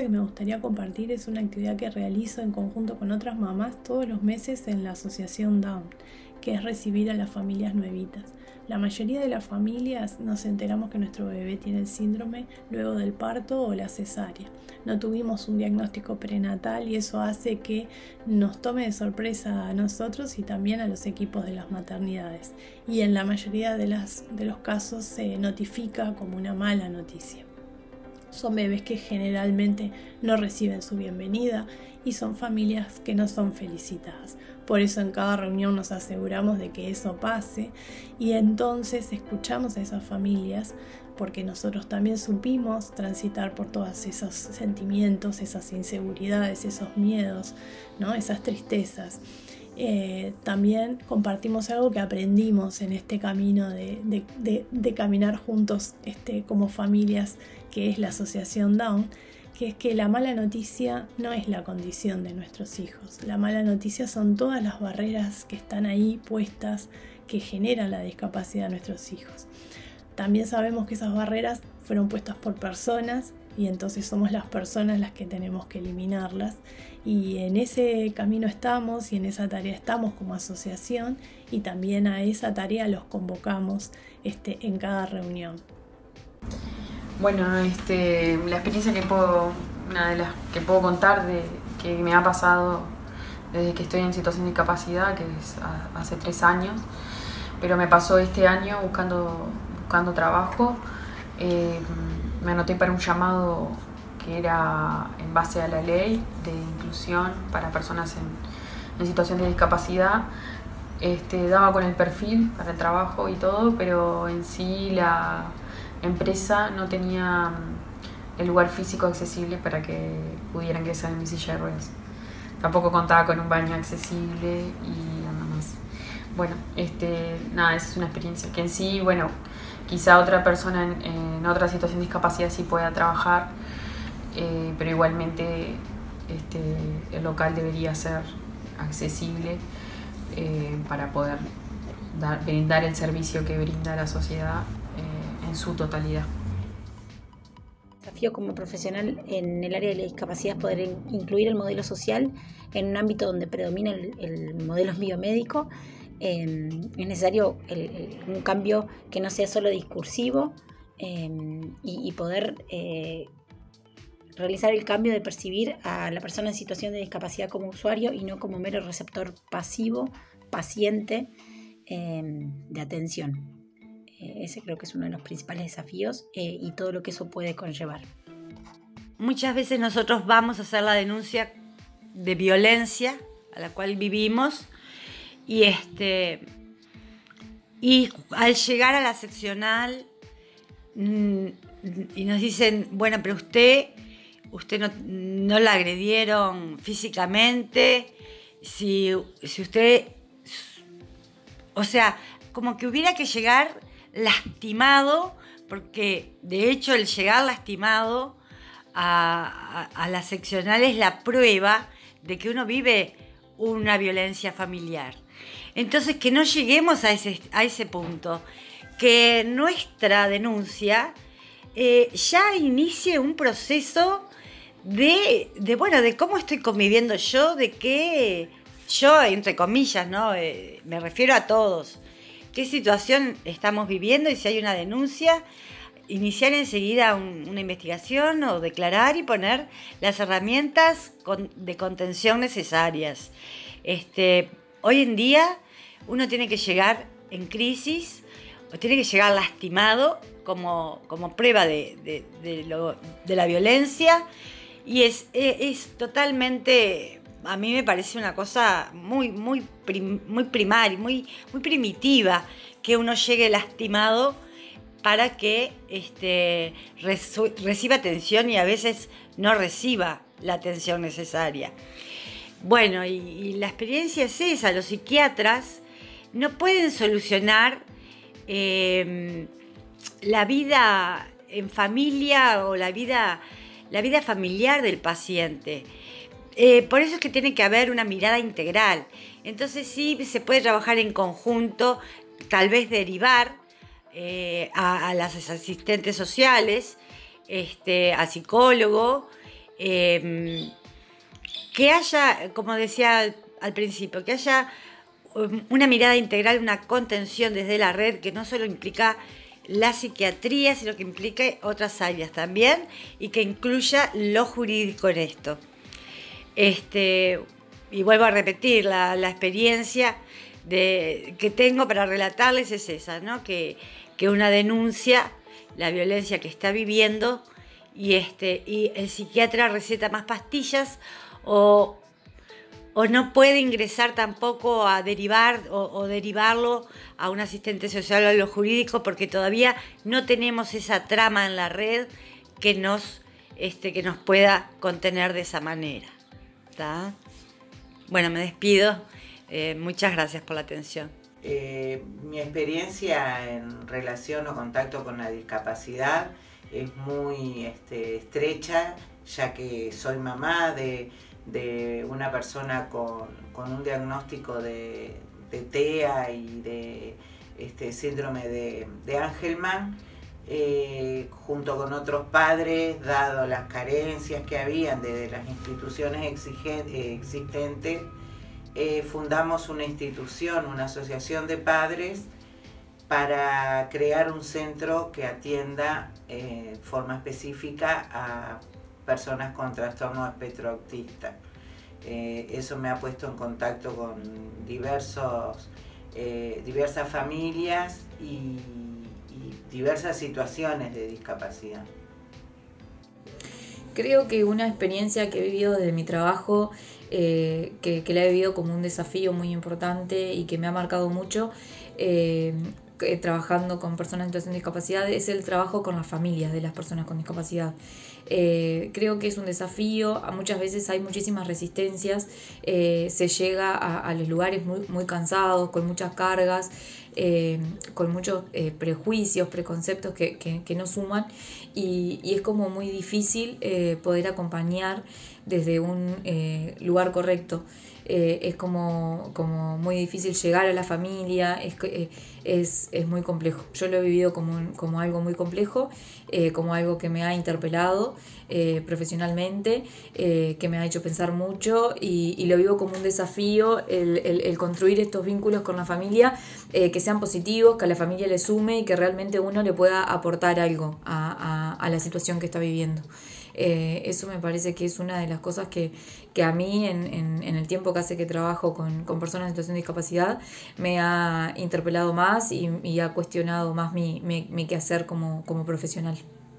que me gustaría compartir es una actividad que realizo en conjunto con otras mamás todos los meses en la Asociación Down, que es recibir a las familias nuevitas. La mayoría de las familias nos enteramos que nuestro bebé tiene el síndrome luego del parto o la cesárea. No tuvimos un diagnóstico prenatal y eso hace que nos tome de sorpresa a nosotros y también a los equipos de las maternidades. Y en la mayoría de los casos se notifica como una mala noticia. Son bebés que generalmente no reciben su bienvenida y son familias que no son felicitadas. Por eso en cada reunión nos aseguramos de que eso pase y entonces escuchamos a esas familias porque nosotros también supimos transitar por todos esos sentimientos, esas inseguridades, esos miedos, ¿no? Esas tristezas. También compartimos algo que aprendimos en este camino de caminar juntos como familias, que es la Asociación Down, que es que la mala noticia no es la condición de nuestros hijos. La mala noticia son todas las barreras que están ahí puestas, que generan la discapacidad de nuestros hijos. También sabemos que esas barreras fueron puestas por personas y entonces somos las personas las que tenemos que eliminarlas. Y en ese camino estamos y en esa tarea estamos como asociación y también a esa tarea los convocamos en cada reunión. Bueno, la experiencia una de las que puedo contar que me ha pasado desde que estoy en situación de discapacidad, que es hace 3 años, pero me pasó este año buscando trabajo. Me anoté para un llamado que era en base a la ley de inclusión para personas en situación de discapacidad. Daba con el perfil para el trabajo y todo, pero en sí la empresa no tenía el lugar físico accesible para que pudiera ingresar en mi silla de ruedas. Tampoco contaba con un baño accesible y nada más. Bueno, esa es una experiencia que en sí, quizá otra persona en otra situación de discapacidad sí pueda trabajar, pero igualmente el local debería ser accesible para poder brindar el servicio que brinda la sociedad en su totalidad. Desafío como profesional en el área de la discapacidad es poder incluir el modelo social en un ámbito donde predomina el modelo biomédico. Es necesario un cambio que no sea solo discursivo y poder realizar el cambio de percibir a la persona en situación de discapacidad como usuario y no como mero receptor pasivo, paciente de atención. Ese creo que es uno de los principales desafíos y todo lo que eso puede conllevar. Muchas veces nosotros vamos a hacer la denuncia de violencia a la cual vivimos y al llegar a la seccional y nos dicen, bueno, pero usted no la agredieron físicamente, si usted, o sea, como que hubiera que llegar lastimado, porque de hecho el llegar lastimado a la seccional es la prueba de que uno vive una violencia familiar. Entonces, que no lleguemos a ese punto, que nuestra denuncia ya inicie un proceso de cómo estoy conviviendo yo, de que yo, entre comillas, ¿no? Me refiero a todos, qué situación estamos viviendo y si hay una denuncia, iniciar enseguida una investigación o declarar y poner las herramientas de contención necesarias. Hoy en día uno tiene que llegar en crisis o tiene que llegar lastimado como prueba de la violencia y es totalmente, a mí me parece una cosa muy primaria, muy primitiva que uno llegue lastimado para que reciba atención y a veces no reciba la atención necesaria. Bueno, y la experiencia es esa, los psiquiatras no pueden solucionar la vida en familia o la vida familiar del paciente. Por eso es que tiene que haber una mirada integral. Entonces sí se puede trabajar en conjunto, tal vez derivar a las asistentes sociales, a psicólogo, que haya, como decía al principio, que haya una mirada integral, una contención desde la red que no solo implica la psiquiatría, sino que implica otras áreas también y que incluya lo jurídico en esto. Y vuelvo a repetir, la experiencia que tengo para relatarles es esa, ¿no? Que una denuncia la violencia que está viviendo y el psiquiatra receta más pastillas o no puede ingresar tampoco a derivar o derivarlo a un asistente social o a lo jurídico porque todavía no tenemos esa trama en la red que nos pueda contener de esa manera. ¿Tá? Bueno, me despido. Muchas gracias por la atención. Mi experiencia en relación o contacto con la discapacidad es muy estrecha, ya que soy mamá de una persona con un diagnóstico de TEA y de síndrome de Angelman, junto con otros padres, dado las carencias que habían desde las instituciones existentes, fundamos una institución, una asociación de padres, para crear un centro que atienda de forma específica a personas con trastorno de espectro autista. Eso me ha puesto en contacto con diversas familias y diversas situaciones de discapacidad. Creo que una experiencia que he vivido desde mi trabajo, que la he vivido como un desafío muy importante y que me ha marcado mucho, trabajando con personas en situación de discapacidad, es el trabajo con las familias de las personas con discapacidad. Creo que es un desafío, muchas veces hay muchísimas resistencias, se llega a los lugares muy cansados, con muchas cargas, con muchos prejuicios, preconceptos que no suman y es como muy difícil poder acompañar desde un lugar correcto. Es como muy difícil llegar a la familia, es muy complejo. Yo lo he vivido como algo muy complejo, como algo que me ha interpelado profesionalmente, que me ha hecho pensar mucho y lo vivo como un desafío el construir estos vínculos con la familia, que sean positivos, que a la familia le sume y que realmente uno le pueda aportar algo a la situación que está viviendo. Eso me parece que es una de las cosas que a mí en el tiempo que hace que trabajo con personas en situación de discapacidad me ha interpelado más y ha cuestionado más mi quehacer como profesional.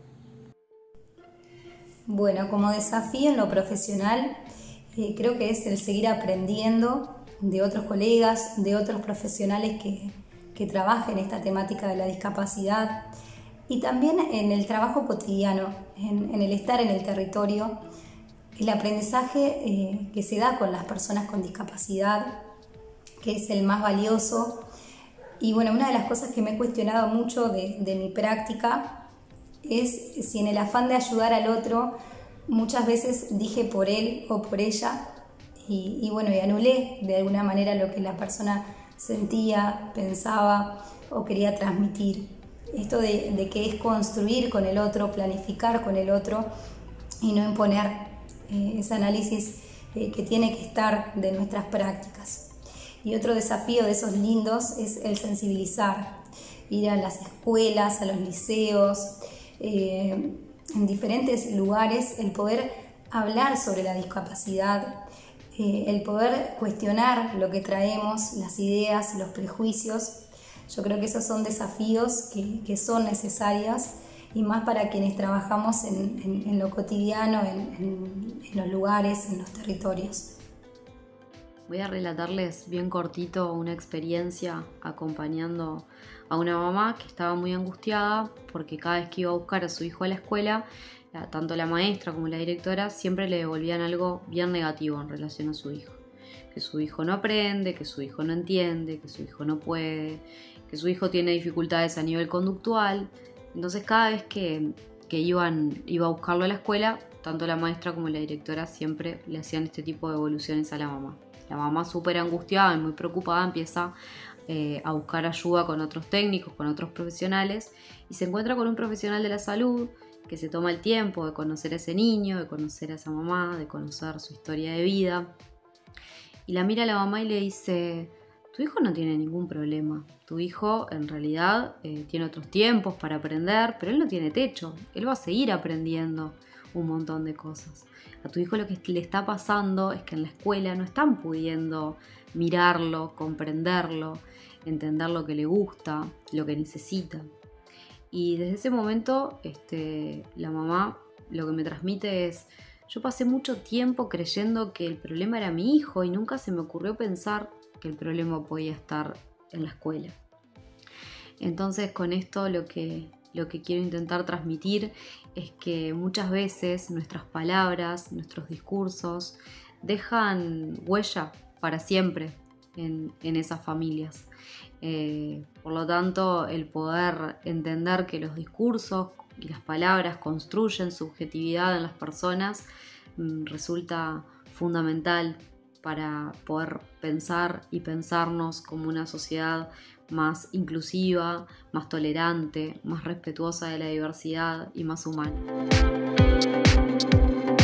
Bueno, como desafío en lo profesional, creo que es el seguir aprendiendo de otros colegas, de otros profesionales que trabajan en esta temática de la discapacidad y también en el trabajo cotidiano, en el estar en el territorio, el aprendizaje que se da con las personas con discapacidad, que es el más valioso. Y bueno, una de las cosas que me he cuestionado mucho de mi práctica es si en el afán de ayudar al otro muchas veces dije por él o por ella y anulé de alguna manera lo que la persona sentía, pensaba o quería transmitir. Esto de que es construir con el otro, planificar con el otro y no imponer ese análisis que tiene que estar de nuestras prácticas. Y otro desafío de esos lindos es el sensibilizar, ir a las escuelas, a los liceos, en diferentes lugares, el poder hablar sobre la discapacidad, el poder cuestionar lo que traemos, las ideas, los prejuicios. Yo creo que esos son desafíos que son necesarios y más para quienes trabajamos en lo cotidiano, en los lugares, en los territorios. Voy a relatarles bien cortito una experiencia acompañando a una mamá que estaba muy angustiada porque cada vez que iba a buscar a su hijo a la escuela, tanto la maestra como la directora siempre le devolvían algo bien negativo en relación a su hijo. Que su hijo no aprende, que su hijo no entiende, que su hijo no puede, que su hijo tiene dificultades a nivel conductual. Entonces cada vez que iba a buscarlo a la escuela, tanto la maestra como la directora siempre le hacían este tipo de devoluciones a la mamá. La mamá súper angustiada y muy preocupada empieza a buscar ayuda con otros técnicos, con otros profesionales y se encuentra con un profesional de la salud que se toma el tiempo de conocer a ese niño, de conocer a esa mamá, de conocer su historia de vida. Y la mira a la mamá y le dice: tu hijo no tiene ningún problema. Tu hijo en realidad tiene otros tiempos para aprender, pero él no tiene techo. Él va a seguir aprendiendo un montón de cosas. A tu hijo lo que le está pasando es que en la escuela no están pudiendo mirarlo, comprenderlo, entender lo que le gusta, lo que necesita. Y desde ese momento la mamá lo que me transmite es: yo pasé mucho tiempo creyendo que el problema era mi hijo y nunca se me ocurrió pensar que el problema podía estar en la escuela. Entonces, con esto lo que quiero intentar transmitir es que muchas veces nuestras palabras, nuestros discursos dejan huella para siempre en esas familias. Por lo tanto, el poder entender que los discursos y las palabras construyen subjetividad en las personas resulta fundamental para poder pensar y pensarnos como una sociedad más inclusiva, más tolerante, más respetuosa de la diversidad y más humana.